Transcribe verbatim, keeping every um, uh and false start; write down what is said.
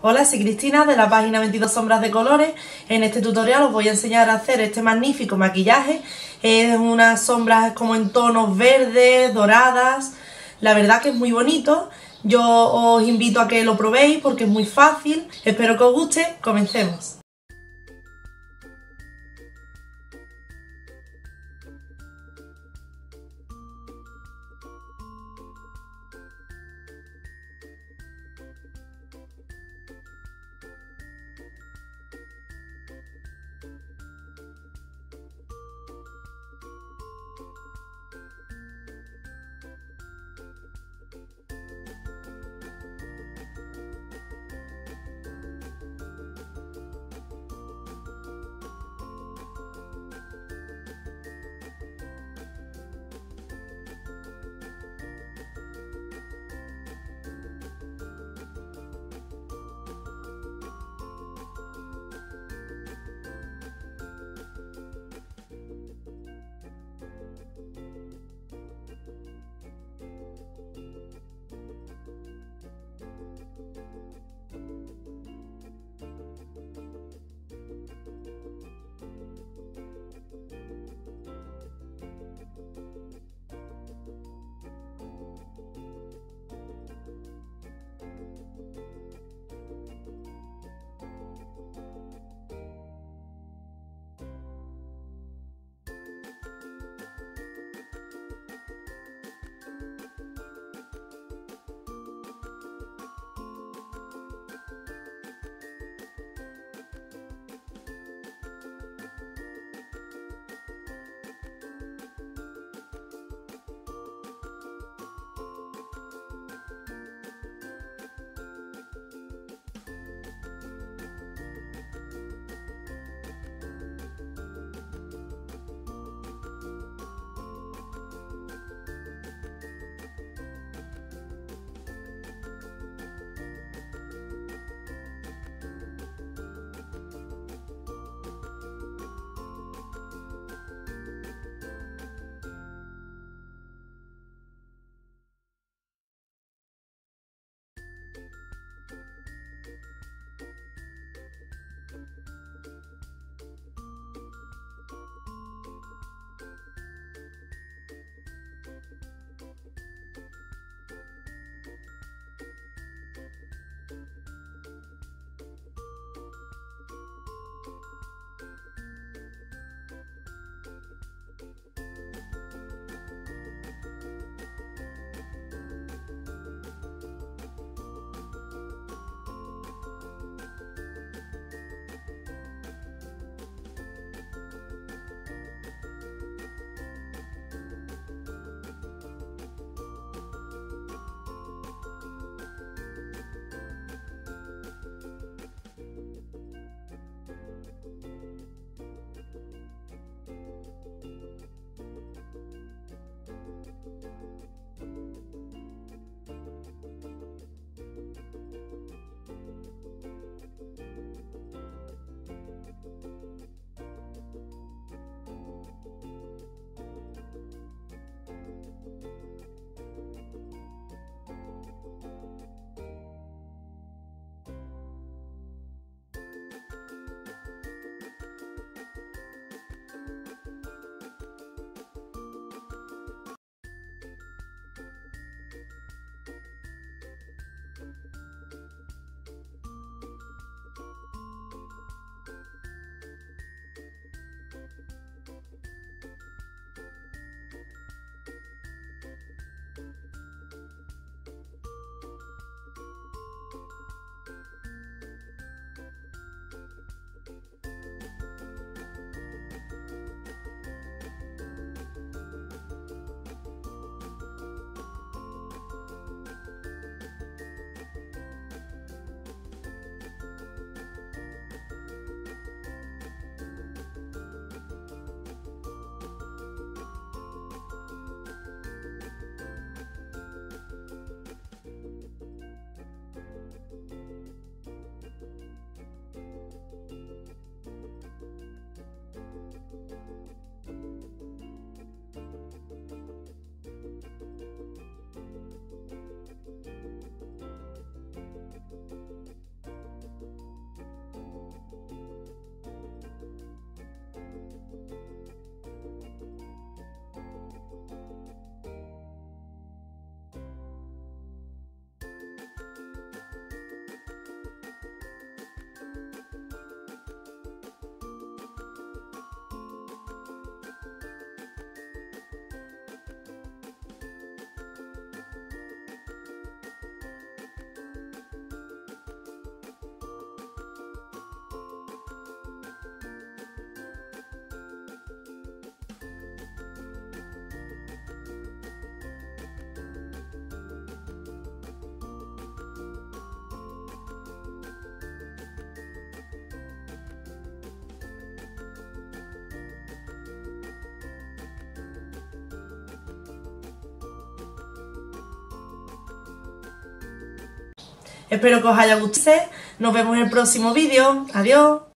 Hola, soy Cristina de la página veintidós sombras de colores. En este tutorial os voy a enseñar a hacer este magnífico maquillaje. Es unas sombras como en tonos verdes, doradas. La verdad que es muy bonito. Yo os invito a que lo probéis porque es muy fácil. Espero que os guste. Comencemos. Espero que os haya gustado. Nos vemos en el próximo vídeo. Adiós.